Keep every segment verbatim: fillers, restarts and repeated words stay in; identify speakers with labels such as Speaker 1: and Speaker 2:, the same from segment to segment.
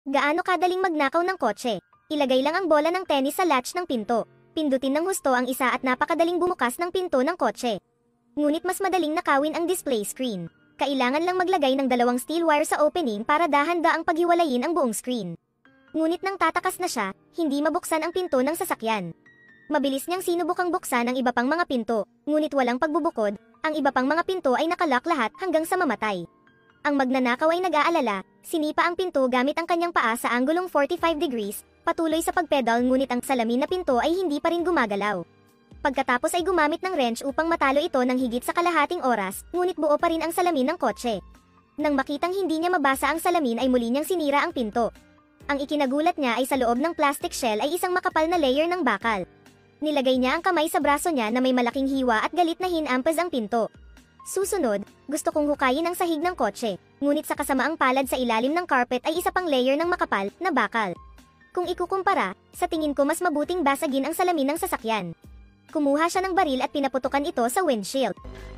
Speaker 1: Gaano kadaling magnakaw ng kotse? Ilagay lang ang bola ng tennis sa latch ng pinto. Pindutin ng husto ang isa at napakadaling bumukas ng pinto ng kotse. Ngunit mas madaling nakawin ang display screen. Kailangan lang maglagay ng dalawang steel wire sa opening para dahan-daang paghiwalayin ang buong screen. Ngunit nang tatakas na siya, hindi mabuksan ang pinto ng sasakyan. Mabilis niyang sinubukang buksan ang iba pang mga pinto, ngunit walang pagbubukod, ang iba pang mga pinto ay nakalock lahat hanggang sa mamatay. Ang magnanakaw ay nag-aalala, sinipa ang pinto gamit ang kanyang paa sa anggulong forty-five degrees, patuloy sa pagpedal ngunit ang salamin na pinto ay hindi pa rin gumagalaw. Pagkatapos ay gumamit ng wrench upang matalo ito ng higit sa kalahating oras, ngunit buo pa rin ang salamin ng kotse. Nang makitang hindi niya mabasa ang salamin ay muli niyang sinira ang pinto. Ang ikinagulat niya ay sa loob ng plastic shell ay isang makapal na layer ng bakal. Nilagay niya ang kamay sa braso niya na may malaking hiwa at galit na hinampaz ang pinto. Susunod, gusto kong hukayin ang sahig ng kotse, ngunit sa kasamaang palad sa ilalim ng carpet ay isa pang layer ng makapal na bakal. Kung ikukumpara, sa tingin ko mas mabuting basagin ang salamin ng sasakyan. Kumuha siya ng baril at pinaputukan ito sa windshield.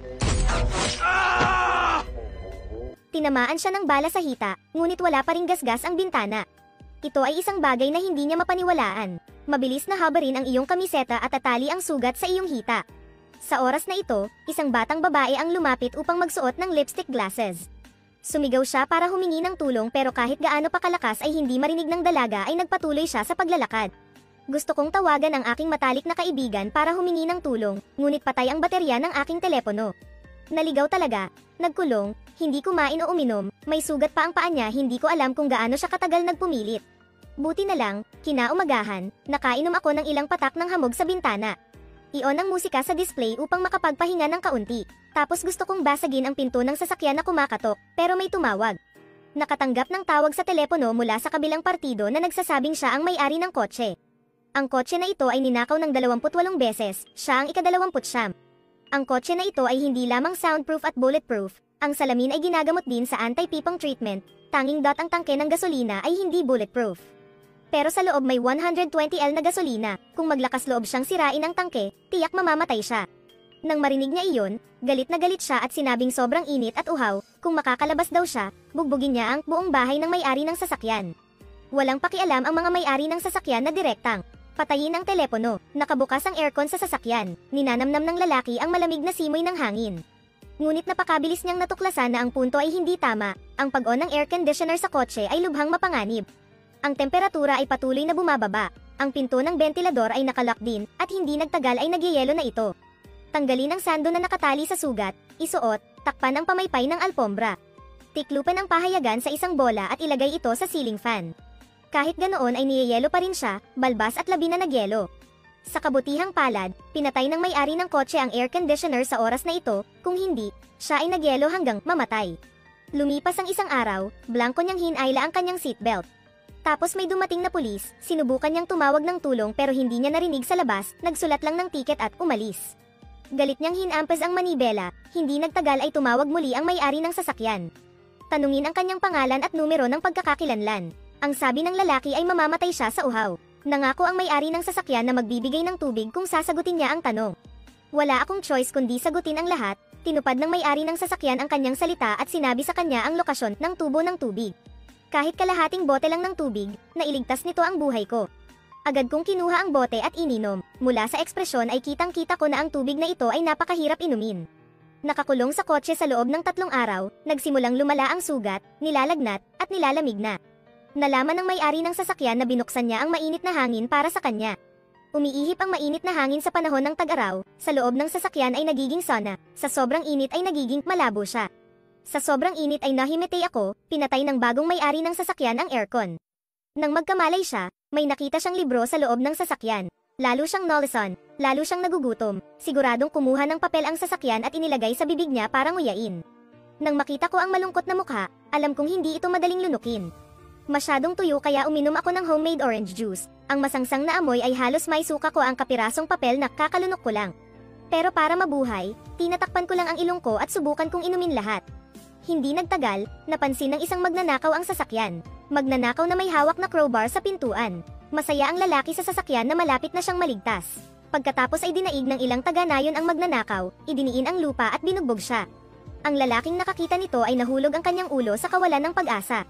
Speaker 1: Tinamaan siya ng bala sa hita, ngunit wala pa ring gasgas ang bintana. Ito ay isang bagay na hindi niya mapaniwalaan. Mabilis na habarin ang iyong kamiseta at tatali ang sugat sa iyong hita. Sa oras na ito, isang batang babae ang lumapit upang magsuot ng lipstick glasses. Sumigaw siya para humingi ng tulong pero kahit gaano pa kalakas ay hindi marinig ng dalaga ay nagpatuloy siya sa paglalakad. Gusto kong tawagan ang aking matalik na kaibigan para humingi ng tulong, ngunit patay ang baterya ng aking telepono. Naligaw talaga, nagkulong, hindi kumain o uminom, may sugat pa ang paa niya, hindi ko alam kung gaano siya katagal nagpumilit. Buti na lang, kinaumagahan, nakainom ako ng ilang patak ng hamog sa bintana. I-on ang musika sa display upang makapagpahinga ng kaunti. Tapos gusto kong basagin ang pinto ng sasakyan na kumakatok, pero may tumawag. Nakatanggap ng tawag sa telepono mula sa kabilang partido na nagsasabing siya ang may-ari ng kotse. Ang kotse na ito ay ninakaw ng dalawampu't walong beses, siya ang ikadalawamput siyam. Ang kotse na ito ay hindi lamang soundproof at bulletproof, ang salamin ay ginagamot din sa anti-pipong treatment, tanging dot ang tangke ng gasolina ay hindi bulletproof. Pero sa loob may one hundred twenty liters na gasolina, kung maglakas loob siyang sirain ang tangke, tiyak mamamatay siya. Nang marinig niya iyon, galit na galit siya at sinabing sobrang init at uhaw, kung makakalabas daw siya, bugbugin niya ang buong bahay ng may-ari ng sasakyan. Walang pakialam ang mga may-ari ng sasakyan na direktang. Patayin ang telepono, nakabukas ang aircon sa sasakyan, ninanamnam ng lalaki ang malamig na simoy ng hangin. Ngunit napakabilis niyang natuklasan na ang punto ay hindi tama, ang pag-on ng air conditioner sa kotse ay lubhang mapanganib. Ang temperatura ay patuloy na bumababa, ang pinto ng ventilador ay nakalock din, at hindi nagtagal ay nagyayelo na ito. Tanggalin ang sando na nakatali sa sugat, isuot, takpan ang pamaypay ng alpombra. Tiklupan ang pahayagan sa isang bola at ilagay ito sa ceiling fan. Kahit ganoon ay niyayelo pa rin siya, balbas at labi na nagyelo. Sa kabutihang palad, pinatay ng may-ari ng kotse ang air conditioner sa oras na ito, kung hindi, siya ay nagyelo hanggang mamatay. Lumipas ang isang araw, blanko niyang hinayla ang kanyang seatbelt. Tapos may dumating na pulis, sinubukan niyang tumawag ng tulong pero hindi niya narinig sa labas, nagsulat lang ng tiket at umalis. Galit niyang hinampaz ang manibela, hindi nagtagal ay tumawag muli ang may-ari ng sasakyan. Tanungin ang kanyang pangalan at numero ng pagkakakilanlan. Ang sabi ng lalaki ay mamamatay siya sa uhaw. Nangako ang may-ari ng sasakyan na magbibigay ng tubig kung sasagutin niya ang tanong. Wala akong choice kundi sagutin ang lahat, tinupad ng may-ari ng sasakyan ang kanyang salita at sinabi sa kanya ang lokasyon ng tubo ng tubig. Kahit kalahating bote lang ng tubig, nailigtas nito ang buhay ko. Agad kong kinuha ang bote at ininom. Mula sa ekspresyon ay kitang-kita ko na ang tubig na ito ay napakahirap inumin. Nakakulong sa kotse sa loob ng tatlong araw, nagsimulang lumala ang sugat, nilalagnat, at nilalamig na. Nalaman ng may-ari ng sasakyan na binuksan niya ang mainit na hangin para sa kanya. Umiihip ang mainit na hangin sa panahon ng tag-araw, sa loob ng sasakyan ay nagiging sauna, sa sobrang init ay nagiging malabo siya. Sa sobrang init ay nahimatay ako, pinatay ng bagong may-ari ng sasakyan ang aircon. Nang magkamalay siya, may nakita siyang libro sa loob ng sasakyan. Lalo siyang nalason, lalo siyang nagugutom, siguradong kumuha ng papel ang sasakyan at inilagay sa bibig niya para nguyain. Nang makita ko ang malungkot na mukha, alam kong hindi ito madaling lunukin. Masyadong tuyo kaya uminom ako ng homemade orange juice. Ang masangsang na amoy ay halos may suka ko ang kapirasong papel na kakalunok ko lang. Pero para mabuhay, tinatakpan ko lang ang ilong ko at subukan kong inumin lahat. Hindi nagtagal, napansin ng isang magnanakaw ang sasakyan. Magnanakaw na may hawak na crowbar sa pintuan. Masaya ang lalaki sa sasakyan na malapit na siyang maligtas. Pagkatapos ay dinaig ng ilang taga-nayon ang magnanakaw, idiniin ang lupa at binugbog siya. Ang lalaking nakakita nito ay nahulog ang kanyang ulo sa kawalan ng pag-asa.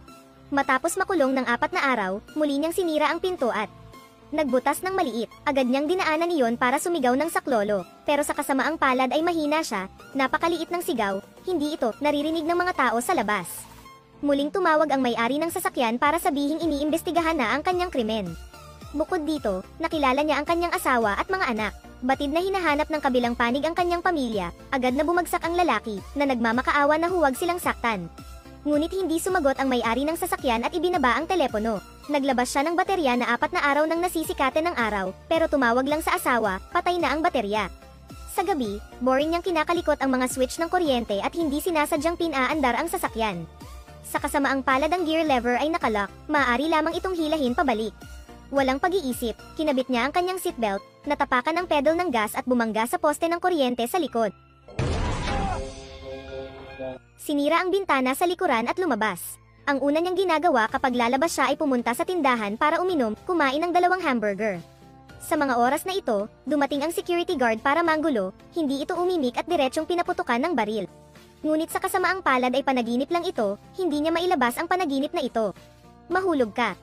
Speaker 1: Matapos makulong ng apat na araw, muli niyang sinira ang pinto at nagbutas ng maliit. Agad niyang dinaanan iyon para sumigaw ng saklolo. Pero sa kasamaang palad ay mahina siya, napakaliit ng sigaw, hindi ito naririnig ng mga tao sa labas. Muling tumawag ang may-ari ng sasakyan para sabihing iniimbestigahan na ang kanyang krimen. Bukod dito, nakilala niya ang kanyang asawa at mga anak. Batid na hinahanap ng kabilang panig ang kanyang pamilya, agad na bumagsak ang lalaki, na nagmamakaawa na huwag silang saktan. Ngunit hindi sumagot ang may-ari ng sasakyan at ibinaba ang telepono. Naglabas siya ng baterya na apat na araw nang nasisikatan ng araw, pero tumawag lang sa asawa, patay na ang baterya. Sa gabi, boring niyang kinakalikot ang mga switch ng kuryente at hindi sinasadyang pinaandar ang sasakyan. Sa kasamaang palad ang gear lever ay nakalock, maaari lamang itong hilahin pabalik. Walang pag-iisip, kinabit niya ang kanyang seatbelt, natapakan ang pedal ng gas at bumangga sa poste ng kuryente sa likod. Sinira ang bintana sa likuran at lumabas. Ang una niyang ginagawa kapag lalabas siya ay pumunta sa tindahan para uminom, kumain ng dalawang hamburger. Sa mga oras na ito, dumating ang security guard para manggulo, hindi ito umimik at diretsyong pinaputukan ng baril. Ngunit sa kasamaang palad ay panaginip lang ito, hindi niya mailabas ang panaginip na ito. Mahulog ka.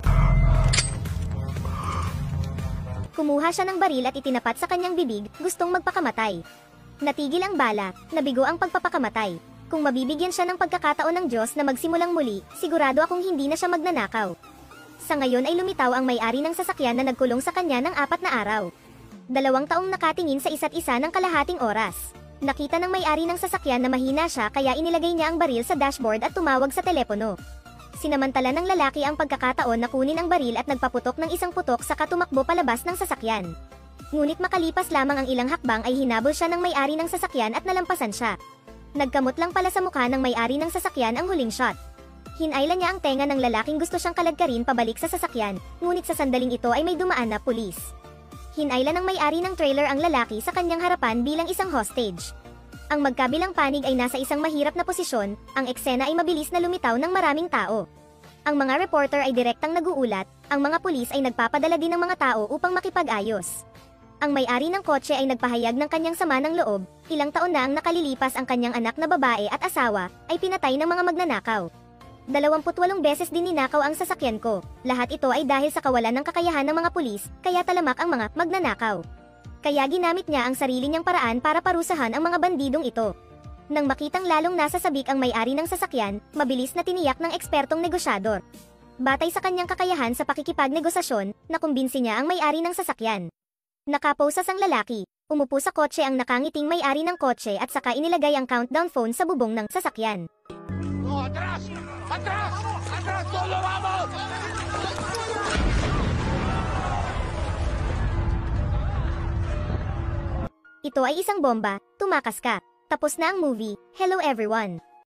Speaker 1: Kumuha siya ng baril at itinapat sa kanyang bibig, gustong magpakamatay. Natigil ang bala, nabigo ang pagpapakamatay. Kung mabibigyan siya ng pagkakataon ng Diyos na magsimulang muli, sigurado akong hindi na siya magnanakaw. Sa ngayon ay lumitaw ang may-ari ng sasakyan na nagkulong sa kanya ng apat na araw. Dalawang taong nakatingin sa isa't isa ng kalahating oras. Nakita ng may-ari ng sasakyan na mahina siya kaya inilagay niya ang baril sa dashboard at tumawag sa telepono. Sinamantala ng lalaki ang pagkakataon na kunin ang baril at nagpaputok ng isang putok saka tumakbo palabas ng sasakyan. Ngunit makalipas lamang ang ilang hakbang ay hinabol siya ng may-ari ng sasakyan at nalampasan siya. Nagkamot lang pala sa mukha ng may-ari ng sasakyan ang huling shot. Hinailan niya ang tenga ng lalaking gusto siyang kaladkarin pabalik sa sasakyan, ngunit sa sandaling ito ay may dumaan na pulis. Hinailan ng may-ari ng trailer ang lalaki sa kanyang harapan bilang isang hostage. Ang magkabilang panig ay nasa isang mahirap na posisyon, ang eksena ay mabilis na lumitaw ng maraming tao. Ang mga reporter ay direktang naguulat, ang mga pulis ay nagpapadala din ng mga tao upang makipag-ayos. Ang may-ari ng kotse ay nagpahayag ng kanyang sama ng loob, ilang taon na ang nakalilipas ang kanyang anak na babae at asawa, ay pinatay ng mga magnanakaw. Dalawamput walong beses din ninakaw ang sasakyan ko, lahat ito ay dahil sa kawalan ng kakayahan ng mga pulis, kaya talamak ang mga magnanakaw. Kaya ginamit niya ang sarili niyang paraan para parusahan ang mga bandidong ito. Nang makitang lalong nasa sabik ang may-ari ng sasakyan, mabilis na tiniyak ng ekspertong negosyador. Batay sa kanyang kakayahan sa pakikipagnegosasyon, nakumbinsi niya ang may-ari ng sasakyan. Nakaposas ang lalaki, umupo sa kotse ang nakangiting may-ari ng kotse at saka inilagay ang countdown phone sa bubong ng sasakyan.
Speaker 2: Oh, atras! Atras! Atras! Tulong mo!
Speaker 1: Ito ay isang bomba, tumakas ka. Tapos na ang movie. Hello everyone!